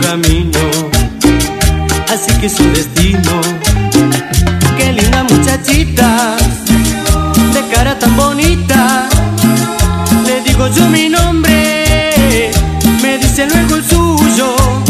camino, así que es un destino. Qué linda muchachita, de cara tan bonita. Le digo yo mi nombre, me dice luego el suyo.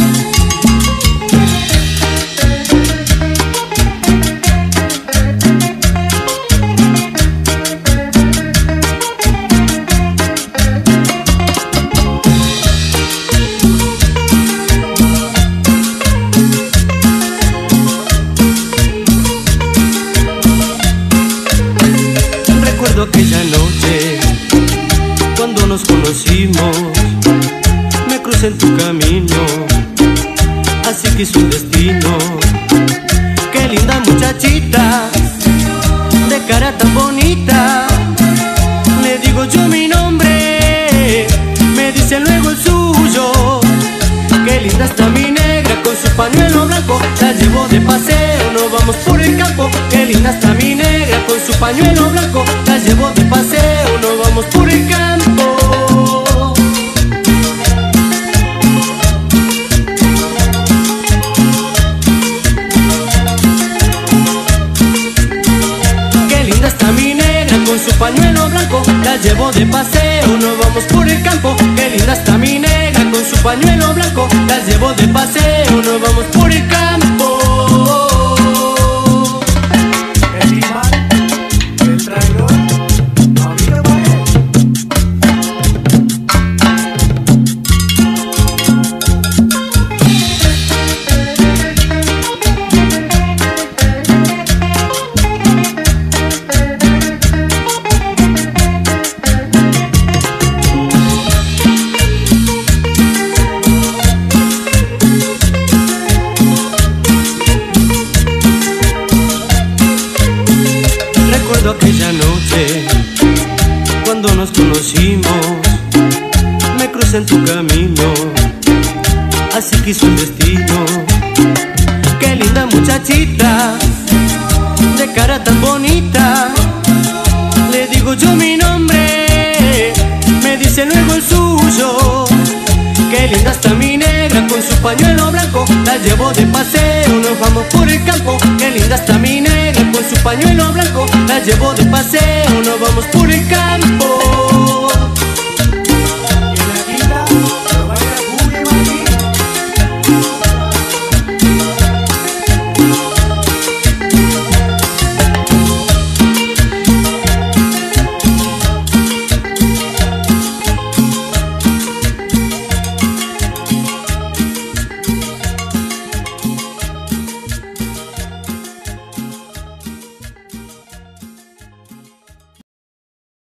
Recuerdo aquella noche cuando nos conocimos, me crucé en tu camino, así que es un destino. Qué linda muchachita, de cara tan bonita. Le digo yo mi nombre, me dice luego el suyo. Qué linda está mi negra con su pañuelo blanco, la llevo de paseo, nos vamos por el campo. Qué linda está mi negra con su pañuelo blanco, la llevo de paseo, nos vamos por el campo. Qué linda está mi negra con su pañuelo blanco, la llevo de paseo, nos vamos por el campo. Qué linda está mi negra con su pañuelo blanco, la llevo de paseo, nos vamos por el campo. Recuerdo aquella noche cuando nos conocimos, me crucé en tu camino, así que es un destino. Qué linda muchachita, de cara tan bonita. Le digo yo mi nombre, me dice luego el suyo. Qué linda está mi negra con su pañuelo blanco, la llevo de paseo, nos vamos por el campo. Qué linda está mi negra con su pañuelo blanco, la llevo de paseo, nos vamos por el campo.